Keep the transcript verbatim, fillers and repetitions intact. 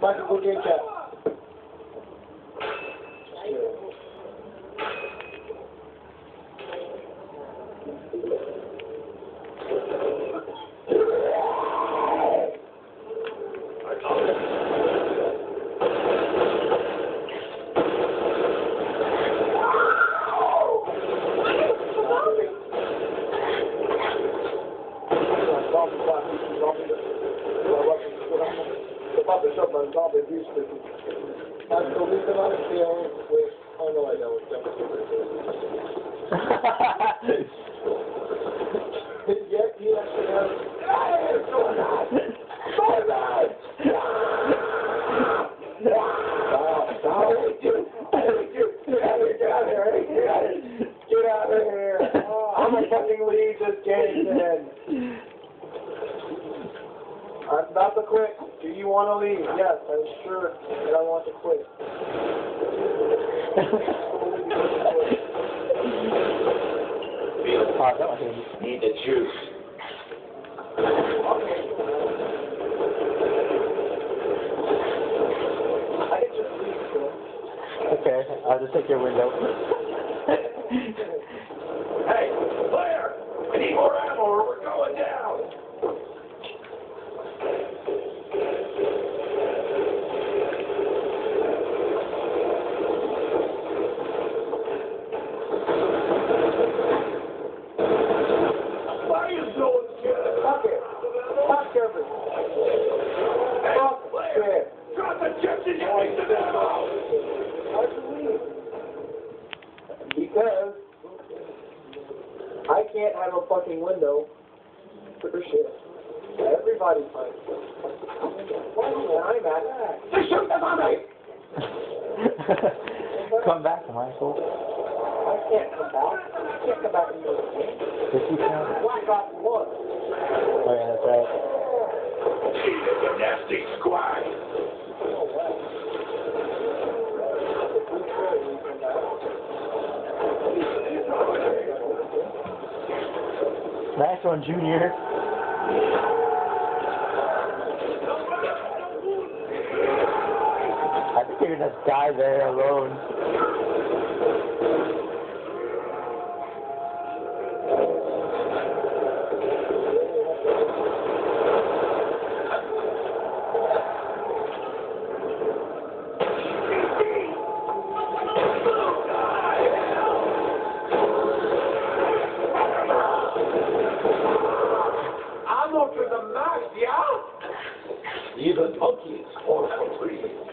Michael, go get that. I'm so weak about it, feeling with, oh no, I don't. Yet, he actually has. Stop, stop. Get out of here. Get out of here. I'm gonna fucking leave this game then. I'm about to quit. Do you want to leave? Yes, I'm sure that I want to quit. Need the juice. I can just leave, so. Okay, I'll just take your window. Hey, Claire! I need more ammo or we're going down! Why are you so scared? Fuck it. Fuck everything. Hey, Fuck Claire! it. Drop the chips and give me some ammo! How'd you leave? Because I can't have a fucking window for shit. Everybody's fine. I'm at. They shoot them on me! Come back, Michael. I can't come back. I can't come back and do it again. Yes, you can. Black Ops one. Oh, yeah, that's right. You nasty squad! Nice one, Junior. I think you're gonna die there alone. I'm up to the max, yeah? Even monkeys fall for free.